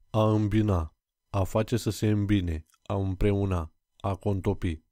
A îmbina, a face să se îmbine, a împreuna, a contopi.